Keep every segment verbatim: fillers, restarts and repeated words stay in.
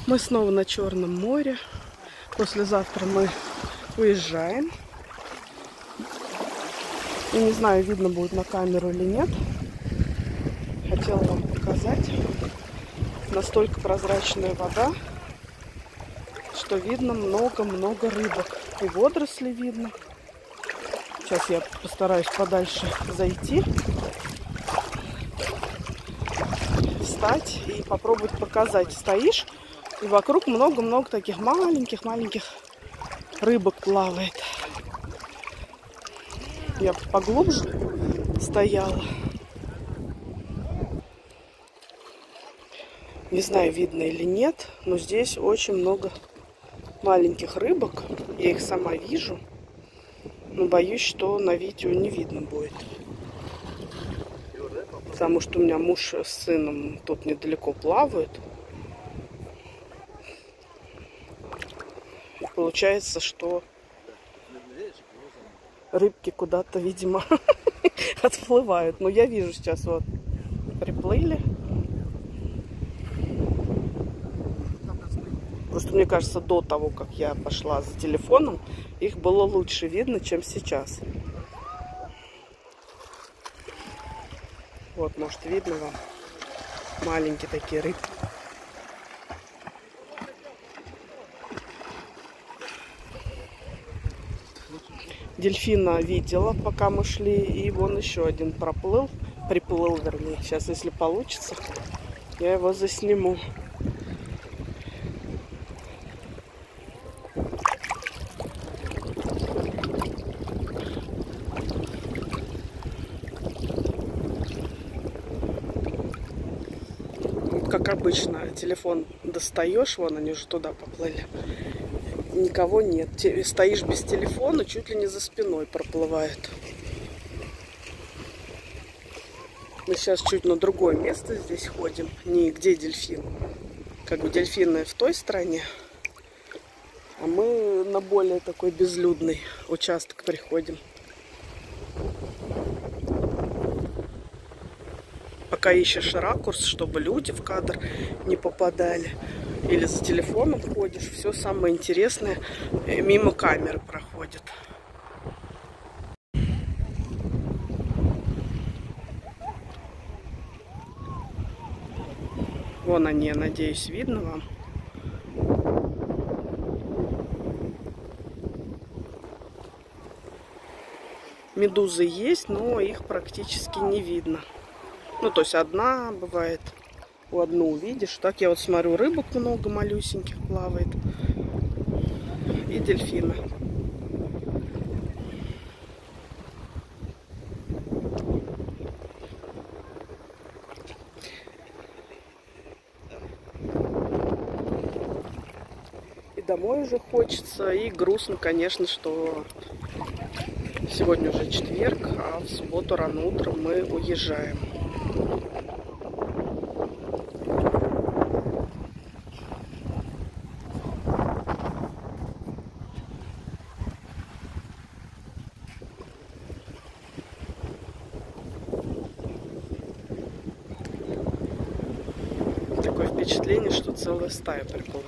Мы снова на Черном море. Послезавтра мы уезжаем. Я не знаю, видно будет на камеру или нет. Хотела вам показать. Настолько прозрачная вода, что видно много-много рыбок. И водоросли видно. Сейчас я постараюсь подальше зайти, встать и попробовать показать. Стоишь, и вокруг много-много таких маленьких-маленьких рыбок плавает. Я поглубже стояла. Не знаю, видно или нет, но здесь очень много маленьких рыбок. Я их сама вижу, но боюсь, что на видео не видно будет. Потому что у меня муж с сыном тут недалеко плавают. И получается, что рыбки куда-то, видимо, отплывают. Но я вижу сейчас, вот, приплыли. Просто мне кажется, до того, как я пошла за телефоном, их было лучше видно, чем сейчас. Вот, может, видно вам маленькие такие рыбки. Дельфина видела, пока мы шли, и вон еще один проплыл, приплыл, вернее. Сейчас, если получится, я его засниму. Как обычно, телефон достаешь, вон они уже туда поплыли. Никого нет. Стоишь без телефона, чуть ли не за спиной проплывает. Мы сейчас чуть на другое место здесь ходим. Не где дельфин. Как бы дельфины в той стороне. А мы на более такой безлюдный участок приходим. Пока ищешь ракурс, чтобы люди в кадр не попадали. Или за телефоном ходишь, все самое интересное мимо камеры проходит. Вон они, я надеюсь, видно вам. Медузы есть, но их практически не видно. Ну, то есть одна бывает. У одну увидишь. Так я вот смотрю, рыбок много малюсеньких плавает. И дельфины. И домой уже хочется. И грустно, конечно, что сегодня уже четверг, а в субботу рано утром мы уезжаем. Впечатление, что целая стая приплыла.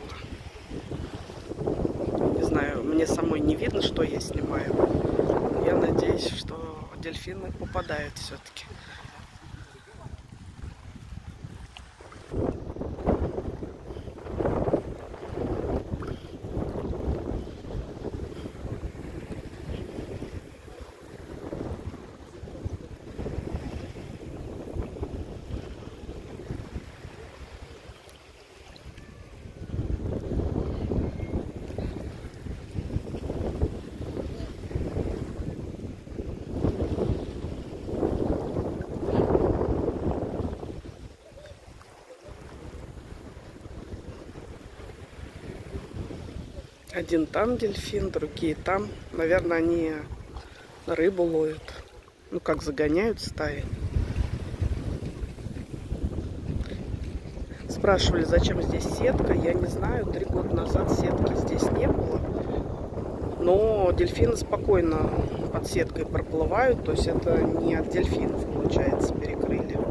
Не знаю, мне самой не видно, что я снимаю. Я надеюсь, что дельфины попадают все-таки. Один там дельфин, другие там. Наверное, они рыбу ловят. Ну, как загоняют стаи. Спрашивали, зачем здесь сетка. Я не знаю. Три года назад сетки здесь не было. Но дельфины спокойно под сеткой проплывают. То есть это не от дельфинов, получается, перекрыли.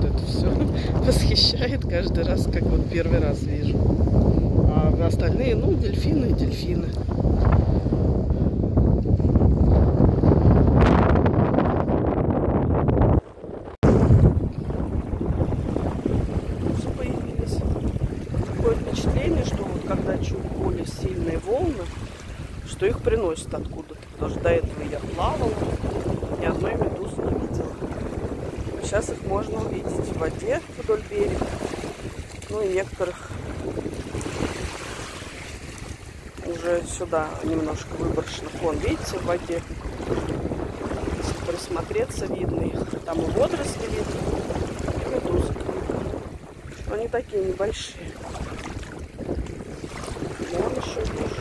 вот это все восхищает каждый раз, как вот первый раз вижу. А остальные, ну, дельфины и дельфины. Появились. Такое впечатление, что вот когда чуть более сильные волны, что их приносят откуда-то. Потому что до этого я плавала, ни одной медузы не видела. Сейчас их можно увидеть в воде вдоль берега. Ну и некоторых уже сюда немножко выброшенных. Вон, видите, в воде. Если присмотреться, видно их. Там и водоросли видно, и медузы. Но они такие небольшие. Вон еще вижу.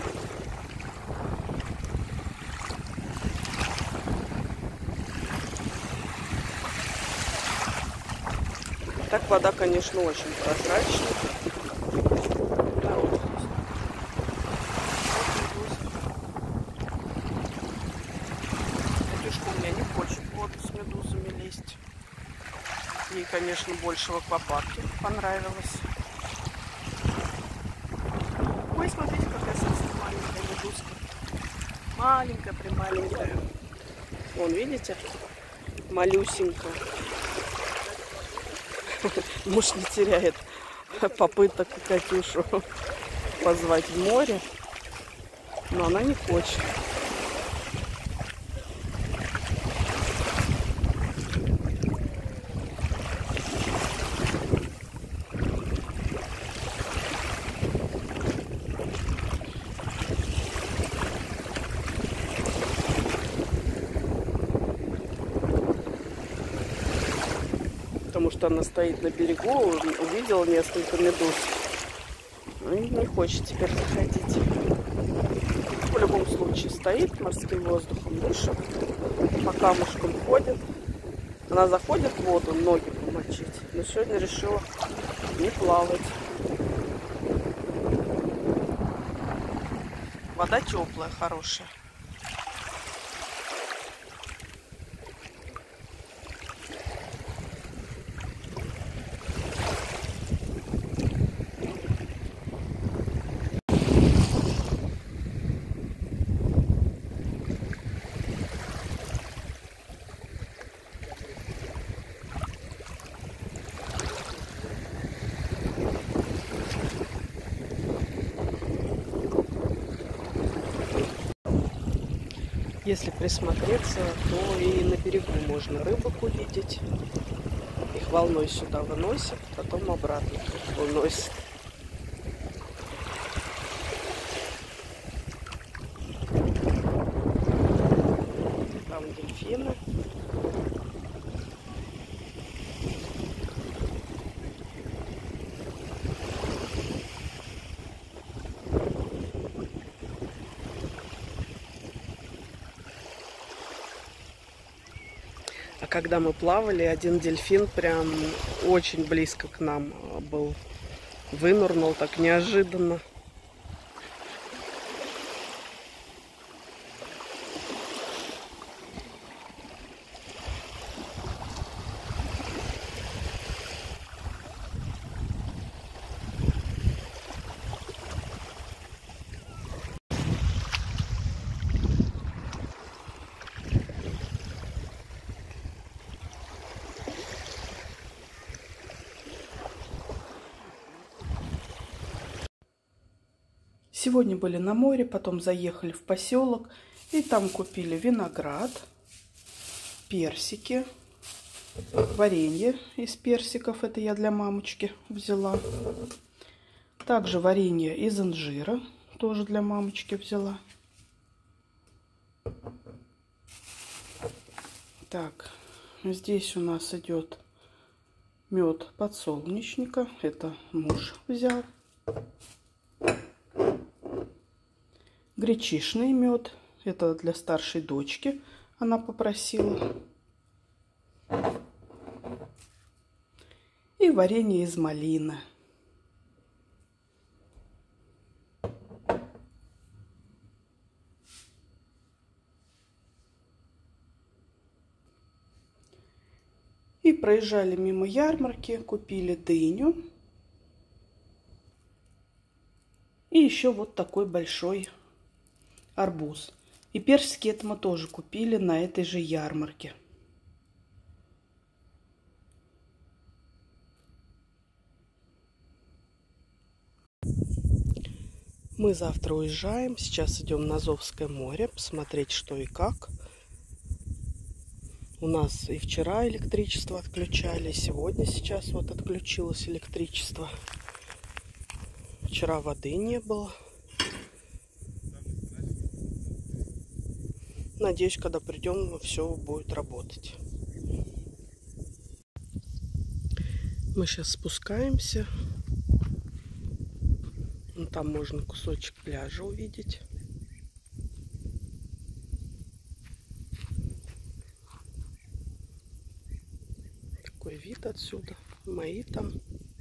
Так вода, конечно, очень прозрачная. Да, вот. Матюшка у меня не хочет в воду с медузами лезть. Ей, конечно, больше в аквапарке понравилось. Ой, смотрите, какая совсем маленькая медузка. Маленькая, прималенькая. Вон, видите? Малюсенькая. Муж не теряет попыток Катюшу позвать в море, но она не хочет. Потому что она стоит на берегу, увидела несколько медуз. Ну и не хочет теперь заходить. В любом случае стоит, морским воздухом дышит, по камушкам ходит. Она заходит в воду ноги помочить, но сегодня решила не плавать. Вода теплая, хорошая. Если присмотреться, то и на берегу можно рыбок увидеть. Их волной сюда выносят, потом обратно выносят. Там дельфины. А когда мы плавали, один дельфин прям очень близко к нам был. Вынырнул так неожиданно. Сегодня были на море, потом заехали в поселок и там купили виноград, персики, варенье из персиков, это я для мамочки взяла. Также варенье из инжира, тоже для мамочки взяла. Так, здесь у нас идет мед подсолнечника, это муж взял. Гречишный мед, это для старшей дочки, она попросила. И варенье из малины. И проезжали мимо ярмарки, купили дыню. И еще вот такой большой арбуз. И персики это мы тоже купили на этой же ярмарке. Мы завтра уезжаем. Сейчас идем на Азовское море посмотреть, что и как. У нас и вчера электричество отключали, и сегодня сейчас вот отключилось электричество. Вчера воды не было. Надеюсь, когда придем, все будет работать. Мы сейчас спускаемся. Там можно кусочек пляжа увидеть. Такой вид отсюда. Мои там.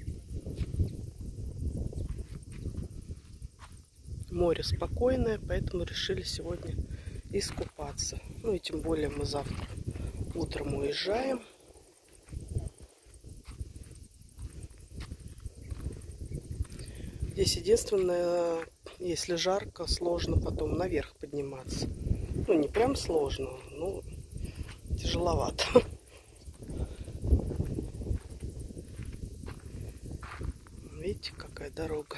Море спокойное, поэтому решили сегодня искупаться. Ну и тем более мы завтра утром уезжаем. Здесь единственное, если жарко, сложно потом наверх подниматься. Ну, не прям сложно, но тяжеловато. Видите, какая дорога.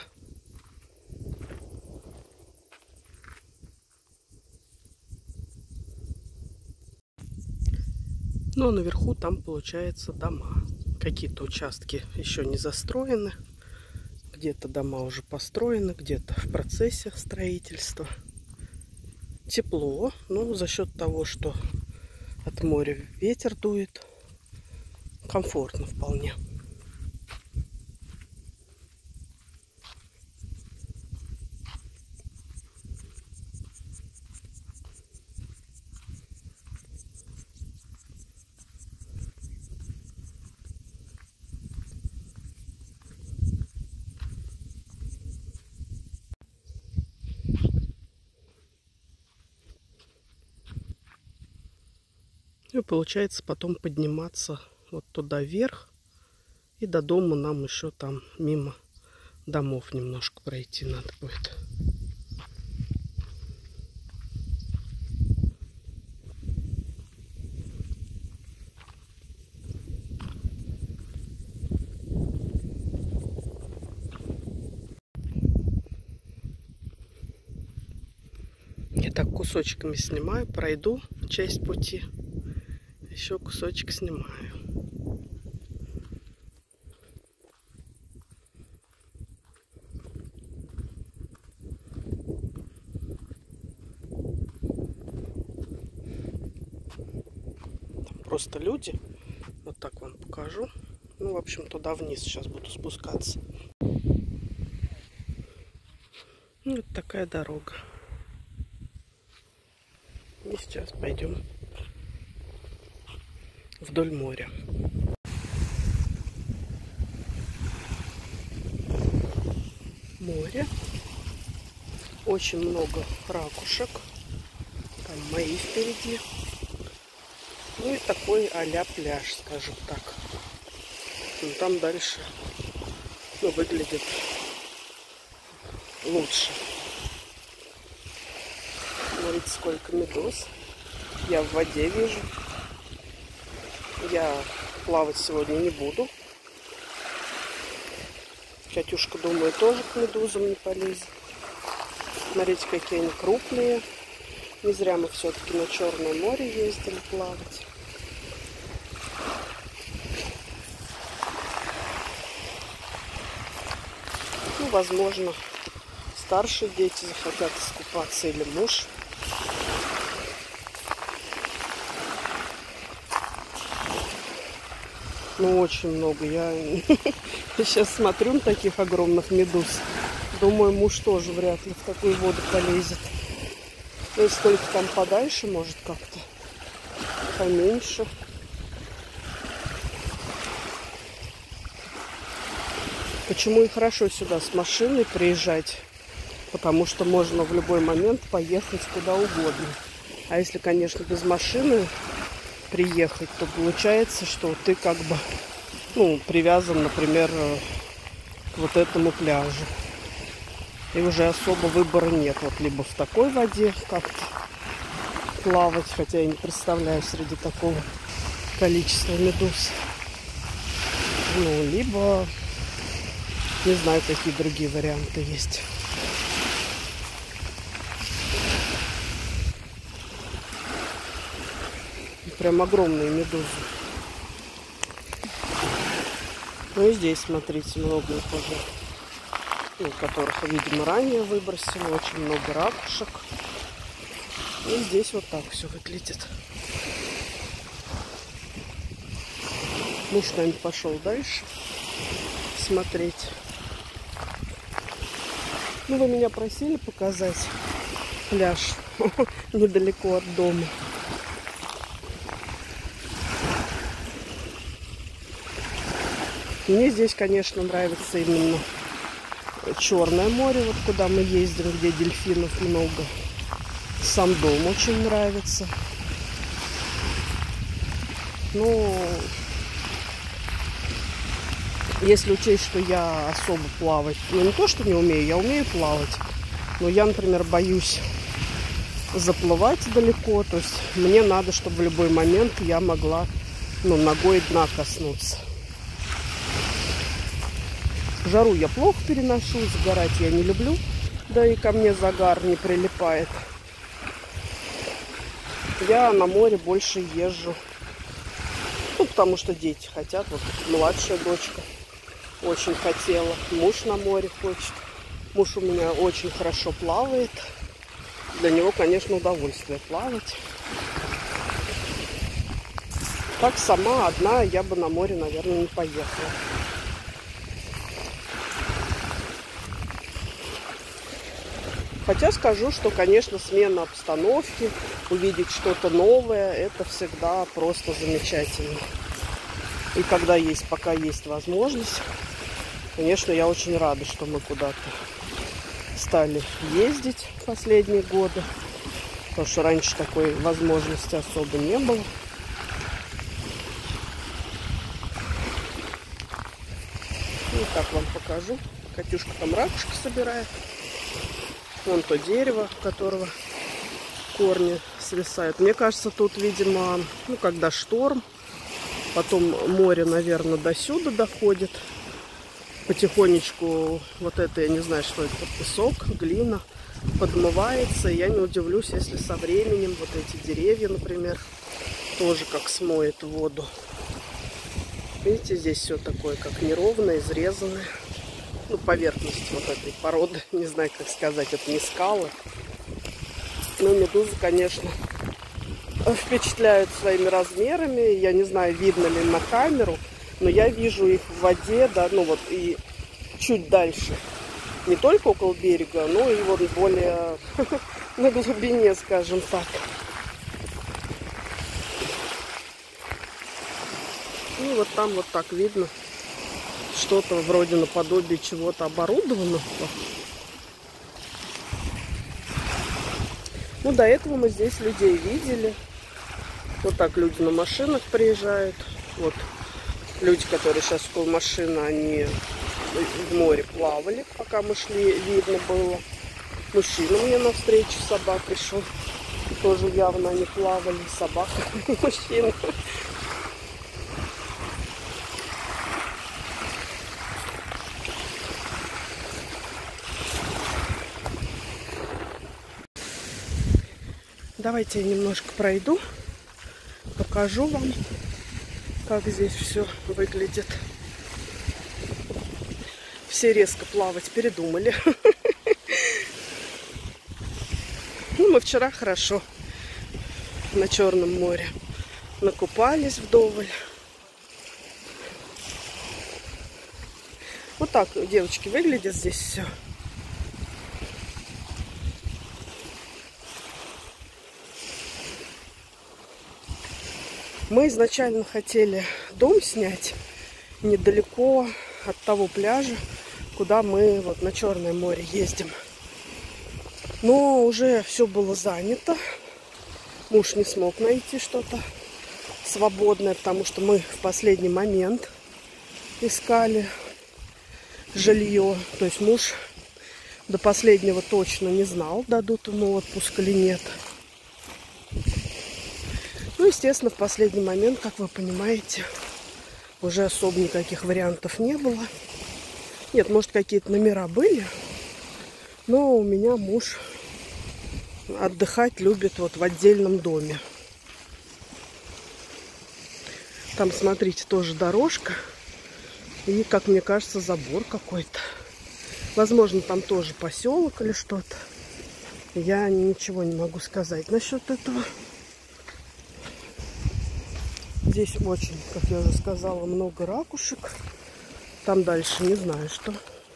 Ну, а наверху там, получается, дома. Какие-то участки еще не застроены. Где-то дома уже построены, где-то в процессе строительства. Тепло, но за счет того, что от моря ветер дует, комфортно вполне. И получается потом подниматься вот туда вверх. И до дома нам еще там мимо домов немножко пройти надо будет. Я так кусочками снимаю, пройду часть пути. Еще кусочек снимаю. Там просто люди. Вот так вам покажу. Ну, в общем, туда вниз сейчас буду спускаться. Вот такая дорога. И сейчас пойдем вдоль моря. Море. Очень много ракушек. Там мои впереди. Ну и такой а-ля пляж, скажем так. Но там дальше, ну, выглядит лучше. Смотрите, сколько медуз. Я в воде вижу. Я плавать сегодня не буду. Катюшка, думаю, тоже к медузам не полезет. Смотрите, какие они крупные. Не зря мы все-таки на Черное море ездили плавать. Ну, возможно, старшие дети захотят искупаться или муж. Ну, очень много. Я сейчас смотрю на таких огромных медуз. Думаю, муж тоже вряд ли в такую воду полезет. Ну, если только там подальше, может, как-то поменьше. Почему и хорошо сюда с машиной приезжать? Потому что можно в любой момент поехать куда угодно. А если, конечно, без машины, приехать, то получается, что ты как бы, ну, привязан, например, к вот этому пляжу. И уже особо выбора нет. Вот либо в такой воде как-то плавать, хотя я не представляю среди такого количества медуз. Ну, либо не знаю, какие другие варианты есть. Прям огромные медузы. Ну и здесь, смотрите, много их уже. Ну, которых, видимо, ранее выбросили. Очень много ракушек. И здесь вот так все выглядит. Муж, наверное, пошел дальше смотреть. Ну, вы меня просили показать пляж недалеко от дома. Мне здесь, конечно, нравится именно Черное море, вот куда мы ездим, где дельфинов много. Сам дом очень нравится. Но если учесть, что я особо плавать, ну не то, что не умею, я умею плавать, но я, например, боюсь заплывать далеко, то есть мне надо, чтобы в любой момент я могла, ну, ногой дна коснуться. Жару я плохо переношу, загорать я не люблю, да и ко мне загар не прилипает. Я на море больше езжу, ну, потому что дети хотят. Вот младшая дочка очень хотела, муж на море хочет. Муж у меня очень хорошо плавает. Для него, конечно, удовольствие плавать. Так сама одна я бы на море, наверное, не поехала. Хотя скажу, что, конечно, смена обстановки, увидеть что-то новое, это всегда просто замечательно. И когда есть, пока есть возможность, конечно, я очень рада, что мы куда-то стали ездить в последние годы. Потому что раньше такой возможности особо не было. И так вам покажу. Катюшка там ракушки собирает. Вон то дерево, у которого корни свисают. Мне кажется, тут, видимо, ну, когда шторм, потом море, наверное, до сюда доходит. Потихонечку вот это, я не знаю, что это, песок, глина, подмывается. И я не удивлюсь, если со временем вот эти деревья, например, тоже как смоет воду. Видите, здесь все такое, как неровное, изрезанное. Ну, поверхность вот этой породы, не знаю, как сказать, это не скалы. Но медузы, конечно, впечатляют своими размерами. Я не знаю, видно ли на камеру, но я вижу их в воде, да, ну вот и чуть дальше. Не только около берега, но и вот более на глубине, скажем так. Ну, вот там вот так видно. Что-то вроде наподобие чего-то оборудованного. Ну, до этого мы здесь людей видели. Вот так люди на машинах приезжают. Вот люди, которые сейчас около машины, они в море плавали, пока мы шли, видно было. Мужчина мне навстречу с собакой шел. Тоже явно они плавали. Собака и мужчина. Давайте я немножко пройду, покажу вам, как здесь все выглядит. Все резко плавать передумали. Ну, мы вчера хорошо на Черном море накупались вдоволь. Вот так, девочки, выглядит здесь все. Мы изначально хотели дом снять недалеко от того пляжа, куда мы вот на Черное море ездим. Но уже все было занято. Муж не смог найти что-то свободное, потому что мы в последний момент искали жилье. То есть муж до последнего точно не знал, дадут ему отпуск или нет. Ну, естественно, в последний момент, как вы понимаете, уже особо никаких вариантов не было. Нет, может, какие-то номера были, но у меня муж отдыхать любит вот в отдельном доме. Там, смотрите, тоже дорожка и, как мне кажется, забор какой-то. Возможно, там тоже поселок или что-то. Я ничего не могу сказать насчет этого. Здесь очень, как я уже сказала, много ракушек. Там дальше не знаю что.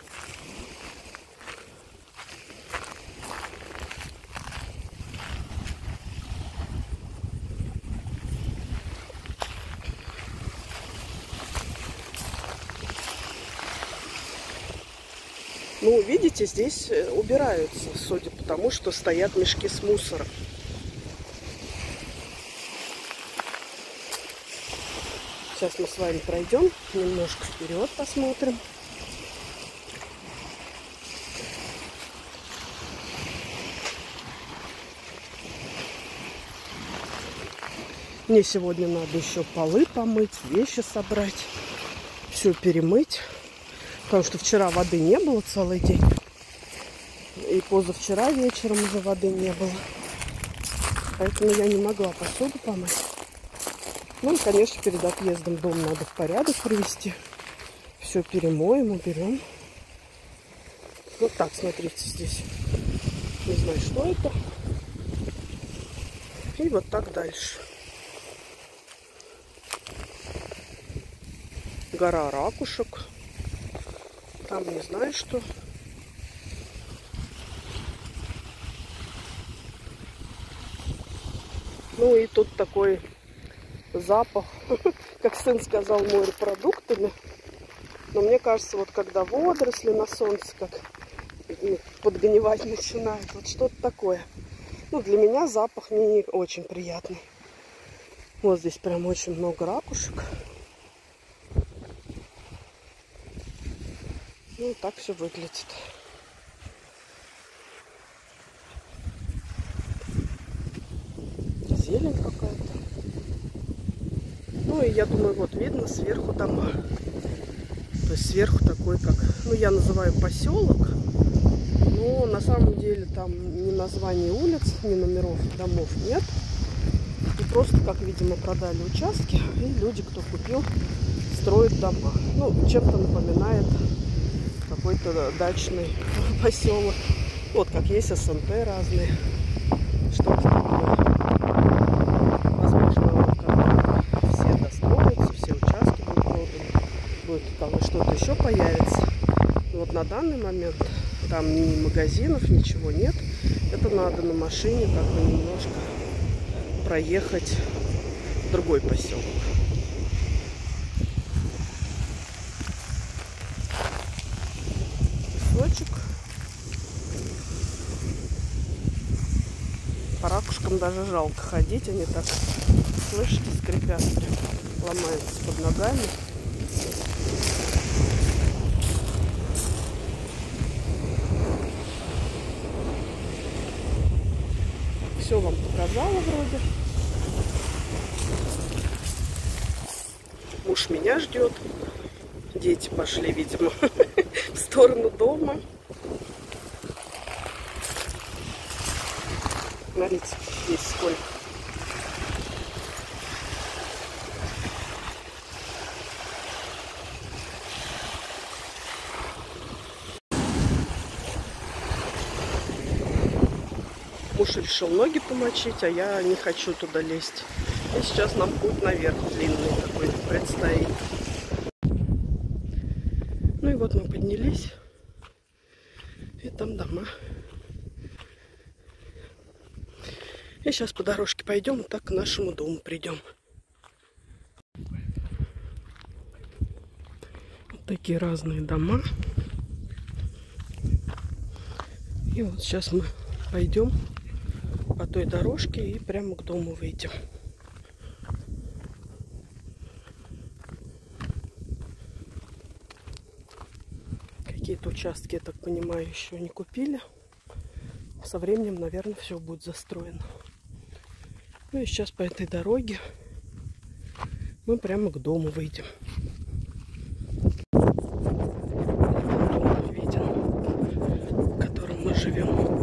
Ну, видите, здесь убираются, судя по тому, что стоят мешки с мусором. Сейчас мы с вами пройдем немножко вперед, посмотрим. Мне сегодня надо еще полы помыть, вещи собрать, все перемыть. Потому что вчера воды не было целый день. И позавчера вечером уже воды не было. Поэтому я не могла посуду помыть. Ну и, конечно, перед отъездом дом надо в порядок привести. Все перемоем, уберем. Вот так, смотрите, здесь. Не знаю, что это. И вот так дальше. Гора ракушек. Там не знаю, что. Ну и тут такой запах, как сын сказал, морепродуктами. Но мне кажется, вот когда водоросли на солнце как подгнивать начинают, вот что-то такое. Ну, для меня запах не очень приятный. Вот здесь прям очень много ракушек. Ну, так все выглядит. Зелень какая-то. Ну, и я думаю, вот видно сверху дома. То есть сверху такой, как, ну, я называю поселок. Но на самом деле там ни названий улиц, ни номеров домов нет. И просто, как, видимо, продали участки. И люди, кто купил, строят дома. Ну, чем-то напоминает какой-то дачный поселок. Вот как есть СНТ разные. Что-то такое. Возможно, когда все достроятся, все участки будут проданы. Будет там что-то еще появится. Но вот на данный момент там ни магазинов, ничего нет. Это надо на машине как бы немножко проехать в другой поселок. Песочек. По ракушкам даже жалко ходить. Они так, слышите, скрипят, прям ломаются под ногами. Все вам показала вроде. Муж меня ждет. Дети пошли, видимо, в сторону дома. Смотрите, здесь сколько. Муж решил ноги помочить, а я не хочу туда лезть. И сейчас нам путь наверх длинный такой предстоит. Ну и вот мы поднялись. И там дома. И сейчас по дорожке пойдем, и так к нашему дому придем. Вот такие разные дома. И вот сейчас мы пойдем по той дорожке и прямо к дому выйдем. какие-то участки, я так понимаю, еще не купили. Со временем, наверное, все будет застроено. Ну и сейчас по этой дороге мы прямо к дому выйдем. Дом виден, в котором мы живем.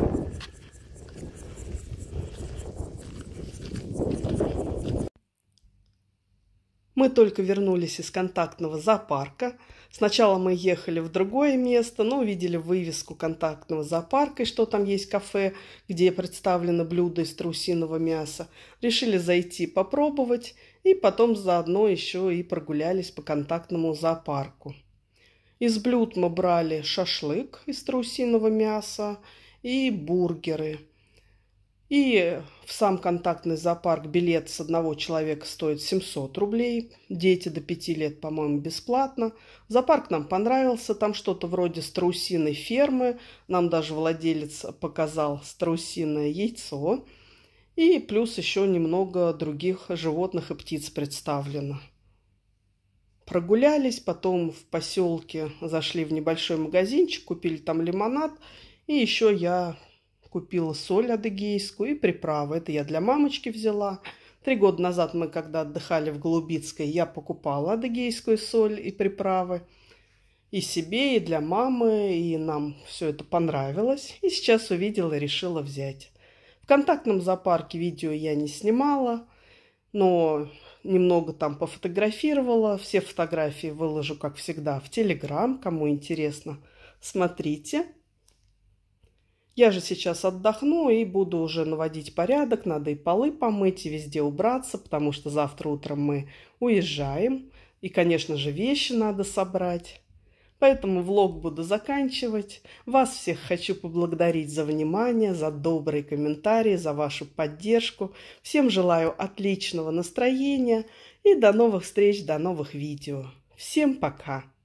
Мы только вернулись из контактного зоопарка. Сначала мы ехали в другое место, но увидели вывеску контактного зоопарка, и что там есть кафе, где представлены блюда из страусиного мяса. Решили зайти попробовать, и потом заодно еще и прогулялись по контактному зоопарку. Из блюд мы брали шашлык из страусиного мяса и бургеры. И в сам контактный зоопарк билет с одного человека стоит семьсот рублей. Дети до пяти лет, по-моему, бесплатно. Зоопарк нам понравился. Там что-то вроде страусиной фермы. Нам даже владелец показал страусиное яйцо. И плюс еще немного других животных и птиц представлено. Прогулялись, потом в поселке зашли в небольшой магазинчик, купили там лимонад. И еще я купила соль адыгейскую и приправы. Это я для мамочки взяла. Три года назад мы, когда отдыхали в Голубицкой, я покупала адыгейскую соль и приправы. И себе, и для мамы, и нам все это понравилось. И сейчас увидела и решила взять. В контактном зоопарке видео я не снимала, но немного там пофотографировала. Все фотографии выложу, как всегда, в Телеграм. Кому интересно, смотрите. Я же сейчас отдохну и буду уже наводить порядок. Надо и полы помыть, и везде убраться, потому что завтра утром мы уезжаем. И, конечно же, вещи надо собрать. Поэтому влог буду заканчивать. Вас всех хочу поблагодарить за внимание, за добрые комментарии, за вашу поддержку. Всем желаю отличного настроения и до новых встреч, до новых видео. Всем пока!